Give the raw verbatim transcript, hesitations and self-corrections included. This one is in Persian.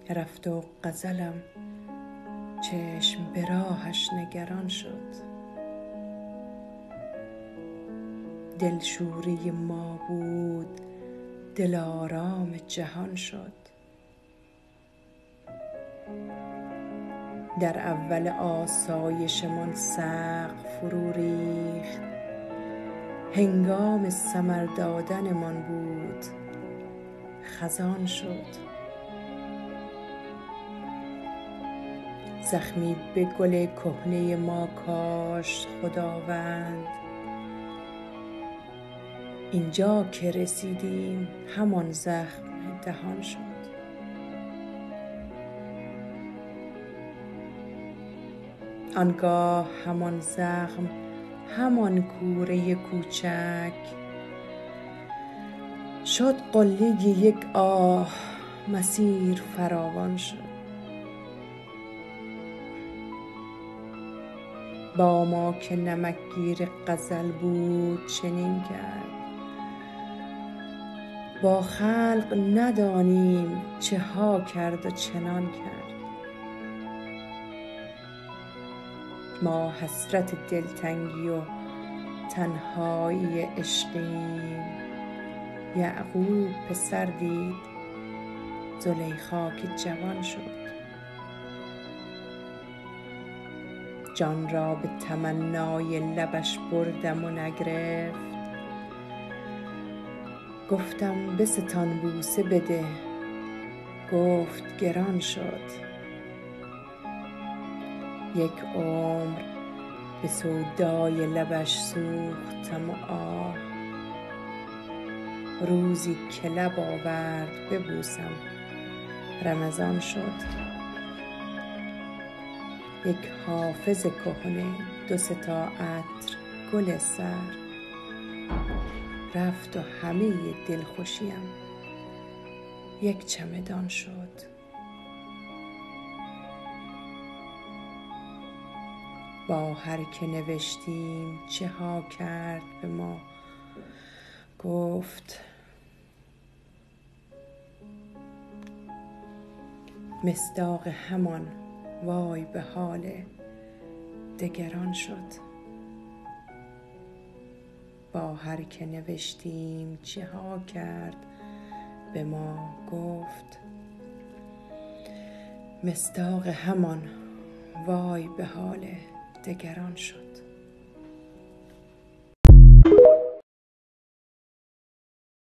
رفت و غزلم چشم به راهش نگران شد. دلشوری ما بود دلارام جهان شد. در اول آسایشمان سقف فرو ریخت، هنگام ثمر دادنمان بود خزان شد. زخمی به گل کهنه ما کاشت خداوند، اینجا که رسیدیم همان زخم دهان شد. آنگاه همان زخم، همان کوره کوچک شد قله یک آه، مسیر فراوان شد. با ما که نمکگیر غزل بود چنین کرد، با خلق ندانیم چه ها کرد و چنان کرد. ما حسرت دلتنگی و تنهایی عشقیم، یعقوب پسر دید زلیخا که جوان شد. جان را به تمنای لبش بردم و نگرفت، گفتم بستان بوسه بده، گفت گران شد. یک عمر به سودای لبش سوختم و آه، روزی که لب آورد ببوسم رمضان شد. یک حافظ کهنه، دو سه تا عطر گل سر، رفت و همه دلخوشیم یک چمدان شد. با هر که نوشتیم چه ها کرد به ما، گفت مصداق همان وای به حال دگران شد. با هر که نوشتیم چه ها کرد به ما، گفت مصداق همان وای به حال دگران شد.